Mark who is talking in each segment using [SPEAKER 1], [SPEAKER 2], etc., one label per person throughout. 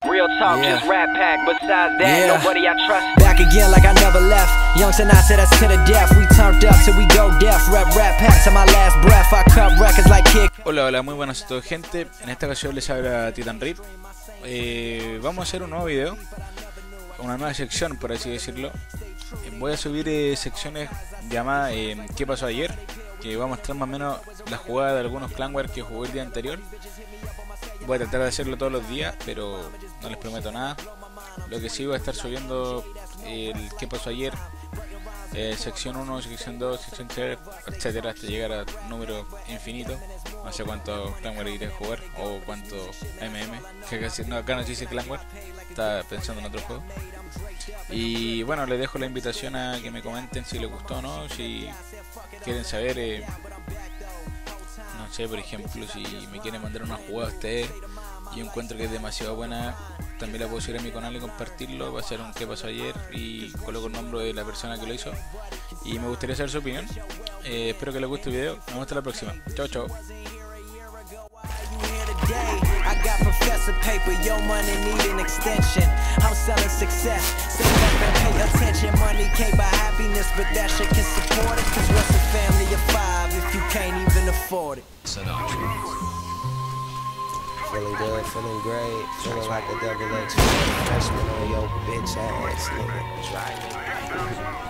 [SPEAKER 1] Real talk,
[SPEAKER 2] Yeah.
[SPEAKER 1] just rap pack. Besides that,
[SPEAKER 2] Yeah.
[SPEAKER 1] nobody I trust.
[SPEAKER 2] Back again like I never left. Youngs and I said us to the death. We turned up till we go deaf. Rap pack to my last breath. I cut records like kick.
[SPEAKER 3] Hola, muy buenas a todos, gente. En esta ocasión les habla Titan Rip. Vamos a hacer un nuevo video, una nueva sección, por así decirlo. Voy a subir secciones llamadas ¿Qué pasó ayer? Que va a mostrar más o menos la jugada de algunos clanware que jugué el día anterior. Voy a tratar de hacerlo todos los días, pero no les prometo nada. Lo que sí voy a estar subiendo el ¿Qué pasó ayer? Sección 1, sección 2, sección 3, etcétera, hasta llegar a número infinito. No sé cuánto clanware iré a jugar o cuánto que casi, no, acá no se dice clanware, estaba pensando en otro juego. Y bueno, les dejo la invitación a que me comenten si les gustó o no, si quieren saber, no sé, por ejemplo, si me quieren mandar una jugada a ustedes y yo encuentro que es demasiado buena, también la puedo subir a mi canal y compartirlo. Va a ser un ¿Qué pasó ayer? Y coloco el nombre de la persona que lo hizo y me gustaría saber su opinión. Espero que les guste el video. Nos vemos hasta la próxima. Chao, chao.
[SPEAKER 2] I got professor paper, your money need an extension. I'm selling success, sit back and pay attention. Money can't buy happiness, but that shit can support it. Cause what's a family of five if you can't even afford it?
[SPEAKER 4] Feeling good, feeling great, feeling like a double X freshman on your bitch ass, nigga. Try it.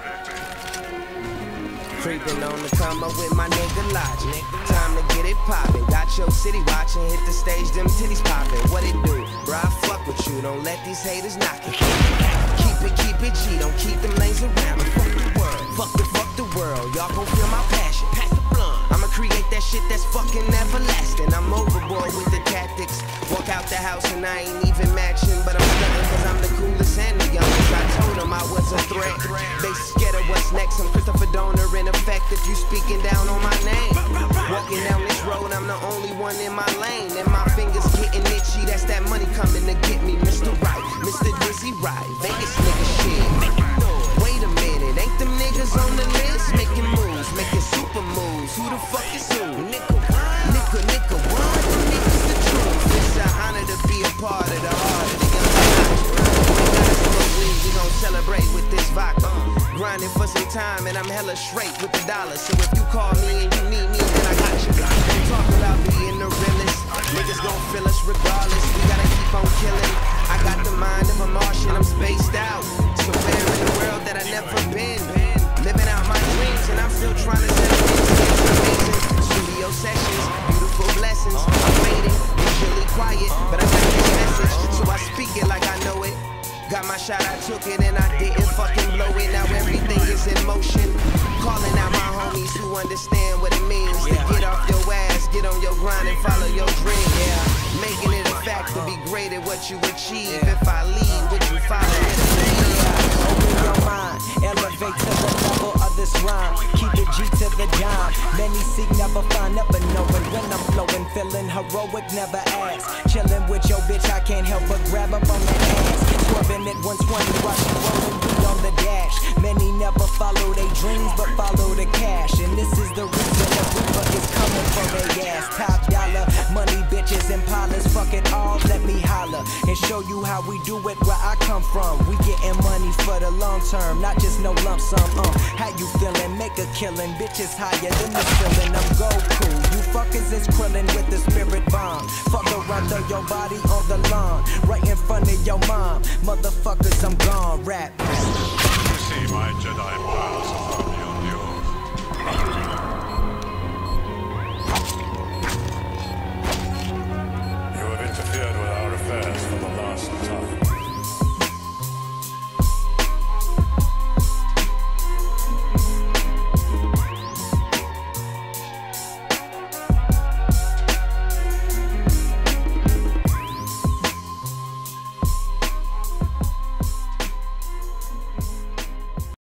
[SPEAKER 4] Creeping on the come up with my nigga Logic. Time to get it poppin'. Got your city watching, hit the stage, them titties poppin'. What it do? Bro, I fuck with you, don't let these haters knock it. Keep it G, don't keep them lanes around. Fuck the world, fuck the world. Y'all gon' feel my passion. Pass the blunt. I'ma create that shit that's fucking everlasting. I'm overboard with the tactics. Walk out the house and I ain't even matching, but I'm stunning cause I'm the coolest and the youngest. I told them I was a threat. They scared of what's next. I'm Christopher Donor in effect if you speaking down on my name. Walking down this road, I'm the only one in my lane. And my fingers getting itchy, that's that money coming to get me. Mr. Right, Mr. Dizzy Right, Vegas nigga shit. Wait a minute, ain't them niggas on the list? Making moves, making super moves. Who the fuck is who? Nickel, what? Them niggas the truth. It's an honor to be a part of the heart of the young. We gon' celebrate with this vodka. Grinding for some time and I'm hella straight with the dollar. So if you call me and you need me, then I got you. Don't talk about being the realest. Niggas gon' feel us regardless. We gotta keep on killing. I got the mind of a Martian, I'm spaced out. Somewhere in the world that I never been. Living out my dreams and I'm still trying to set amazing studio sessions, beautiful blessings. I'm waiting, usually quiet, but I got this message, so I speak it like I know it. Got my shot, I took it and I didn't fucking blow it. Now everything is in motion. Calling out my homies who understand what it means to get off your ass, get on your grind and follow your dream. Yeah, making it a fact to be great at what you achieve. If I lead, would you follow it?
[SPEAKER 2] Open your mind, elevate to the level of this rhyme. Keep it G to the dime. Many seek, never find, never knowing when I'm flowing. Feeling heroic, never ask. Chilling with your bitch, I can't help but grab up on that ass. Swerving at 120 while she rolling, be on the dash. Many never follow their dreams, but follow the cash. And this is the reason the Reaper is coming for their ass. Top dollar, money, bitches, and pilots. Fuck it all, let me holler and show you how we do it where I come from. We getting money for the long term, not just no lump sum. How you feeling? Make a killing. Bitches higher than the ceiling. I'm Goku. You fuckers is Krillin with the spirit bomb. Fuck around, throw your body on the lawn, right in front of your mom. Motherfuckers, I'm gone. Rap.
[SPEAKER 5] See my Jedi powers.